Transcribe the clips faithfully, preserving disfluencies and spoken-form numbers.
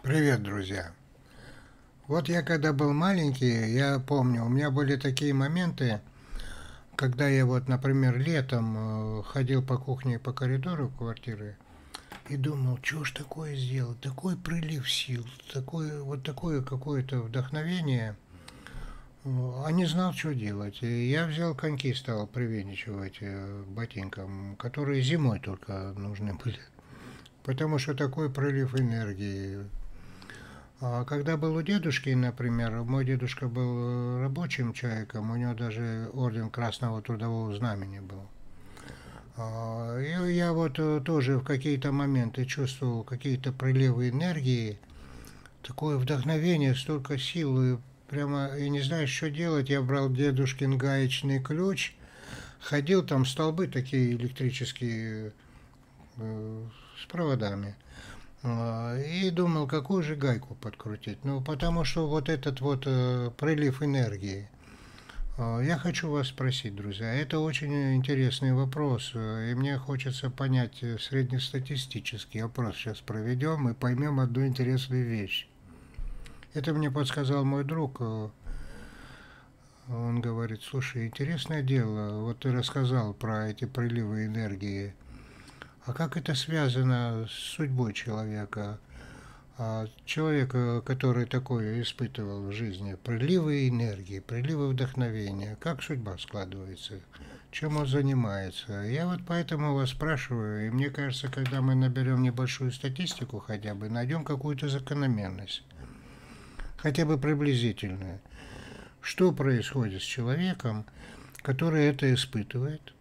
Привет, друзья! Вот я когда был маленький, я помню, у меня были такие моменты, когда я вот, например, летом э, ходил по кухне и по коридору квартиры и думал, что ж такое сделать, такой прилив сил, такое, вот такое какое-то вдохновение, э, а не знал, что делать. И я взял коньки, стал привинчивать э, ботинкам, которые зимой только нужны были, потому что такой прилив энергии. А когда был у дедушки, например, мой дедушка был рабочим человеком, у него даже орден Красного Трудового Знамени был. А, И я вот э, тоже в какие-то моменты чувствовал какие-то приливы энергии, такое вдохновение, столько сил, и прямо и не знаешь, что делать. Я брал дедушкин гаечный ключ, ходил, там столбы такие электрические э, с проводами. А, И думал, какую же гайку подкрутить. Ну, потому что вот этот вот э, прилив энергии. А, Я хочу вас спросить, друзья, это очень интересный вопрос, э, и мне хочется понять э, среднестатистический опрос. Сейчас проведем и поймем одну интересную вещь. Это мне подсказал мой друг. э, Он говорит, слушай, интересное дело, вот ты рассказал про эти приливы энергии. А как это связано с судьбой человека? А человека, который такое испытывал в жизни, приливы энергии, приливы вдохновения, как судьба складывается, чем он занимается. Я вот поэтому вас спрашиваю, и мне кажется, когда мы наберем небольшую статистику хотя бы, найдем какую-то закономерность, хотя бы приблизительную, что происходит с человеком, который это испытывает,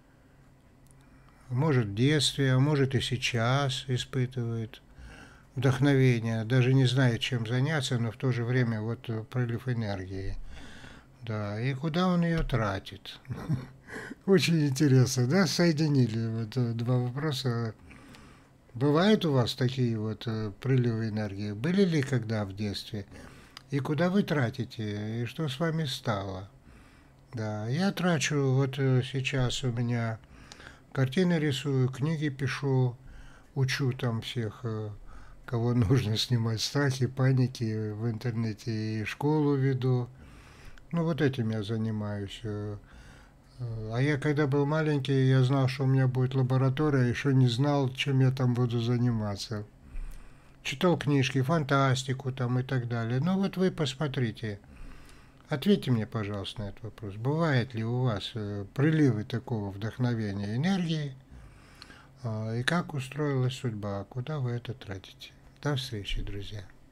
может в детстве, а может и сейчас испытывает, вдохновение, даже не знает, чем заняться, но в то же время вот э, прилив энергии. Да, и куда он ее тратит? Очень интересно, да, соединили вот э, два вопроса. Бывают у вас такие вот э, приливы энергии? Были ли когда в детстве? И куда вы тратите? И что с вами стало? Да, я трачу, вот э, сейчас у меня картины рисую, книги пишу, учу там всех э, кого нужно снимать страхи, паники в интернете, и школу веду. Ну, вот этим я занимаюсь. А я когда был маленький, я знал, что у меня будет лаборатория, еще не знал, чем я там буду заниматься. Читал книжки, фантастику там и так далее. Ну вот вы посмотрите. Ответьте мне, пожалуйста, на этот вопрос. Бывает ли у вас э, приливы такого вдохновения, энергии? А, и как устроилась судьба? Куда вы это тратите? До встречи, друзья.